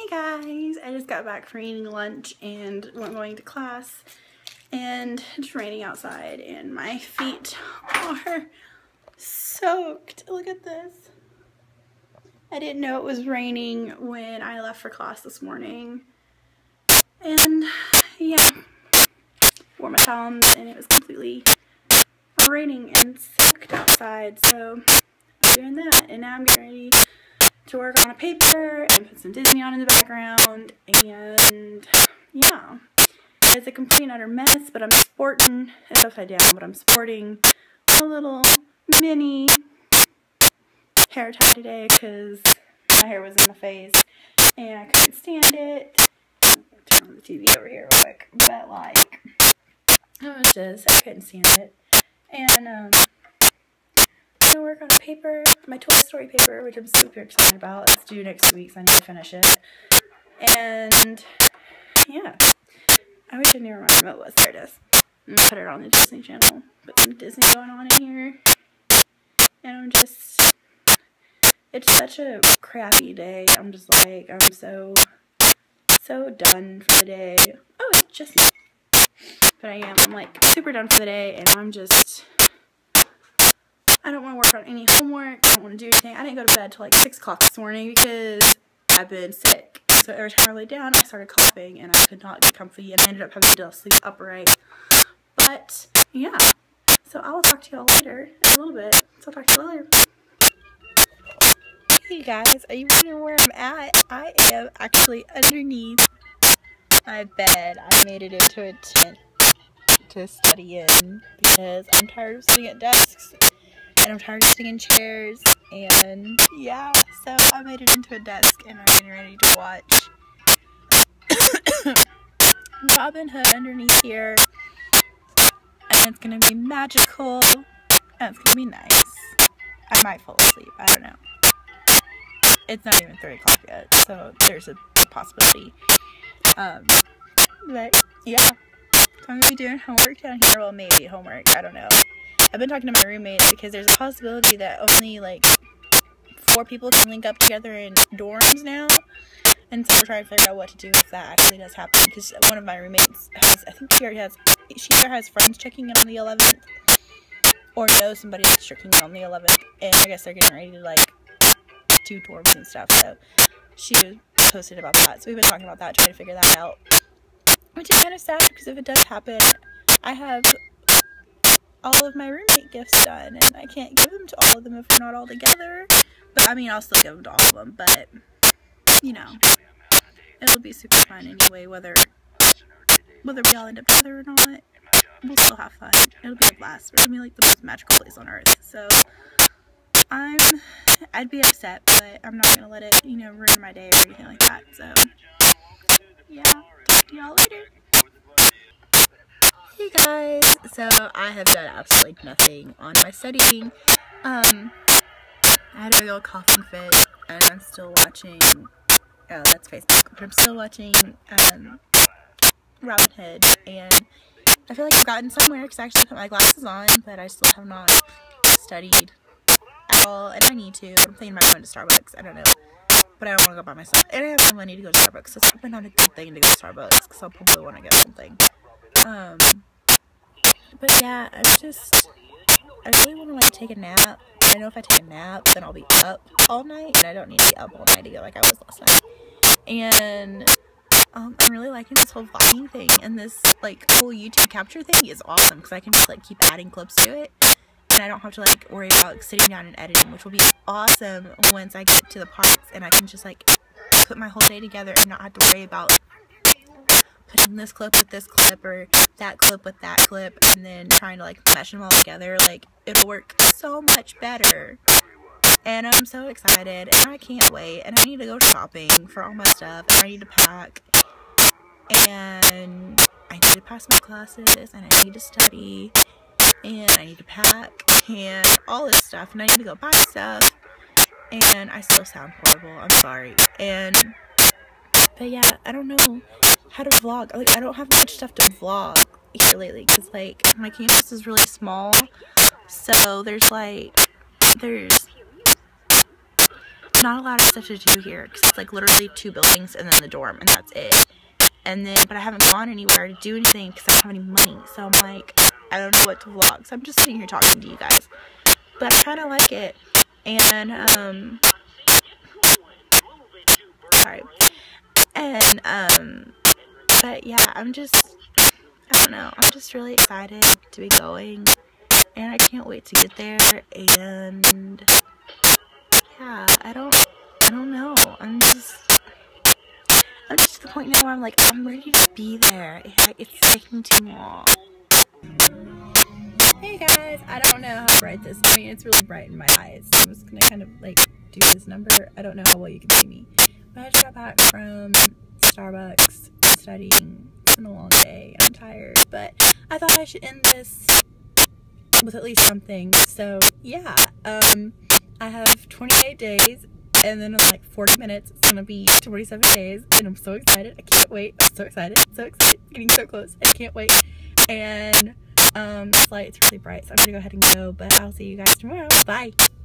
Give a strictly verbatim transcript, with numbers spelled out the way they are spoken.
Hey guys, I just got back from eating lunch and went going to class, and it's raining outside and my feet are soaked. Look at this. I didn't know it was raining when I left for class this morning, and yeah, wore my Toms and it was completely raining and soaked outside, so I'm doing that, and now I'm getting ready to work on a paper and put some Disney on in the background, and yeah, it's a complete and utter mess, but I'm sporting, it's upside down, but I'm sporting a little mini hair tie today because my hair was in my face and I couldn't stand it. I'm gonna turn on the T V over here real quick, but like, it was just, I couldn't stand it, and um, I'm gonna work on a paper, my Toy Story paper, which I'm super excited about. It's due next week, so I need to finish it. And yeah, I wish I knew where my remote was. There it is. I'm gonna put it on the Disney Channel. Put some Disney going on in here. And I'm just, it's such a crappy day. I'm just like, I'm so, so done for the day. Oh, it's just me. But I am, I'm like super done for the day, and I'm just, I don't want to work on any homework. I don't want to do anything. I didn't go to bed till like six o'clock this morning because I've been sick. So every time I lay down, I started coughing and I could not get comfy, and I ended up having to sleep upright. But yeah, so I will talk to y'all later in a little bit. So I'll talk to you later. Hey guys, are you wondering where I'm at? I am actually underneath my bed. I made it into a tent to study in because I'm tired of sitting at desks. And I'm tired of sitting in chairs, and yeah, so I made it into a desk, and I'm getting ready to watch Robin Hood underneath here, and it's gonna be magical, and it's gonna be nice. I might fall asleep, I don't know. It's not even three o'clock yet, so there's a, a possibility. Um, but yeah, so I'm gonna be doing homework down here, well maybe homework, I don't know. I've been talking to my roommates because there's a possibility that only like four people can link up together in dorms now, and so we're trying to figure out what to do if that actually does happen, because one of my roommates has, I think she already has, she either has friends checking in on the eleventh or knows somebody that's checking in on the eleventh, and I guess they're getting ready to like do dorms and stuff, so she was posted about that, so we've been talking about that, trying to figure that out, which is kind of sad because if it does happen, I have all of my roommate gifts done, and I can't give them to all of them if we're not all together. But I mean, I'll still give them to all of them, but you know, it'll be super fun anyway, whether whether we all end up together or not. We'll still have fun. It'll be a blast. We're gonna be like the most magical place on earth. So I'm I'd be upset, but I'm not gonna let it, you know, ruin my day or anything like that. So yeah, talk to y'all later. Hey guys, so I have done absolutely nothing on my studying. Um, I had a real coughing fit, and I'm still watching, oh, that's Facebook, but I'm still watching, um, Robin Hood, and I feel like I've gotten somewhere, because I actually put my glasses on, but I still have not studied at all, and I need to. I'm thinking about going to Starbucks, I don't know, but I don't want to go by myself, and I have no money to go to Starbucks, so it's probably not a good thing to go to Starbucks, because I'll probably want to get something. Um, but yeah, I'm just, I really want to like take a nap. I know if I take a nap, then I'll be up all night, and I don't need to be up all night again like I was last night. And, um, I'm really liking this whole vlogging thing, and this, like, whole YouTube capture thing is awesome, because I can just, like, keep adding clips to it, and I don't have to, like, worry about sitting down and editing, which will be awesome once I get to the parts, and I can just, like, put my whole day together and not have to worry about putting this clip with this clip or that clip with that clip and then trying to like mesh them all together. Like, it'll work so much better, and I'm so excited, and I can't wait, and I need to go shopping for all my stuff, and I need to pack, and I need to pass my classes, and I need to study, and I need to pack, and all this stuff, and I need to go buy stuff, and I still sound horrible, I'm sorry, and but yeah, I don't know how to vlog. Like, I don't have much stuff to vlog here lately, because like my campus is really small, so there's like there's there's not a lot of stuff to do here because it's like literally two buildings and then the dorm, and that's it. And then, but I haven't gone anywhere to do anything because I don't have any money. So I'm like, I don't know what to vlog. So I'm just sitting here talking to you guys. But I kind of like it. And, um, sorry. And, um, but yeah, I'm just, I don't know. I'm just really excited to be going. And I can't wait to get there. And, yeah, I don't, I don't know. I'm just, I'm just to the point now where I'm like, I'm ready to be there. It's taking too long. Hey guys, I don't know how bright this, I mean, it's really bright in my eyes. I'm just gonna kind of like do this number. I don't know how well you can see me. But I just got back from Starbucks studying. It's been a long day. I'm tired. But I thought I should end this with at least something. So yeah, um, I have twenty-eight days. And then in like forty minutes, it's going to be twenty-seven days. And I'm so excited. I can't wait. I'm so excited. So excited. It's getting so close. I can't wait. And um, this light is really bright. So I'm going to go ahead and go. But I'll see you guys tomorrow. Bye.